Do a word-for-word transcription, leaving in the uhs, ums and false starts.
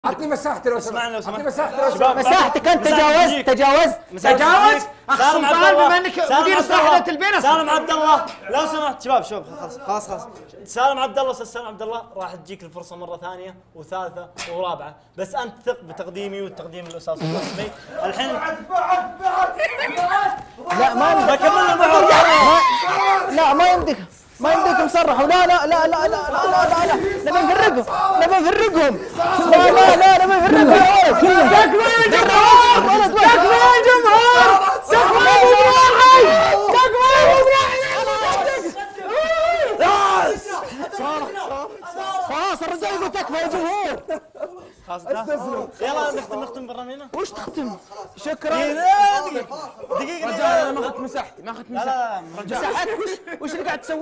عطني مساحتي لو سمحت. اسمعني لو سمحت. عطني مساحتي لو سمحت. مساحتك انت تجاوزت تجاوزت تجاوز اخ سالم عبد سلطان الله بما انك سالم مدير عبد اصلاح الله. ذات البين. سالم عبد الله لو سمحت شباب شباب خلاص خلاص خلاص سالم عبد الله استاذ سالم عبد الله راح تجيك الفرصه مره ثانيه وثالثه ورابعه، بس انت ثق بتقديمي وتقديم الاستاذ الرسمي. الحين لا ما بكمل المحور. لا ما يمديك ما يمديك مصرحوا. لا لا لا لا لا لا لا لا لا نبي نفرقهم نبي نفرقهم. لا لا لا نبي نفرقهم. تكفى يا جمهور تكفى يا جمهور تكفى يا مبراحي تكفى يا مبراحي. خلاص الرجال يقول تكفى يا جمهور. خلاص يلا نختم نختم برامجنا. وش تختم؟ شكرا. دقيقه دقيقه رجال انا ما اخذت مساحتي ما اخذت مساحتي. لا لا مساحتك وش وش اللي قاعد تسوي؟